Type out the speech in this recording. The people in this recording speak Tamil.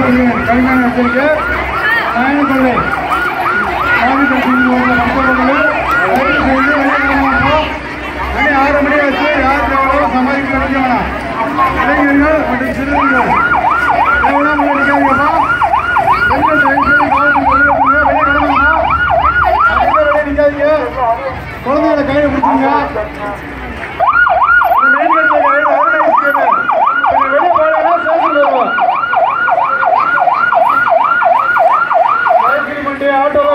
கடுமையான எச்சரிக்கை. மயனக்கொள்ளை சாமி மருத்துவமனையில் தயவு செய்து மணி 6 மணி வச்சு யார் தேவையோ சமாளிக்க நினைக்க வேணாம். இளைஞர்கள் மற்றும் சிறுவர்கள் தேவையா முன்னாடிக்காதீங்கப்பா. பெண்கள் தயவு செய்து காவல்துறை வெளியே கிடந்தோம்னா வெளியே நிற்காதீங்க. குழந்தைகளை கையில் பிடிச்சிங்க. வெளியே போனா ஸ்டேஷன் வருவோம். ஆட்டோ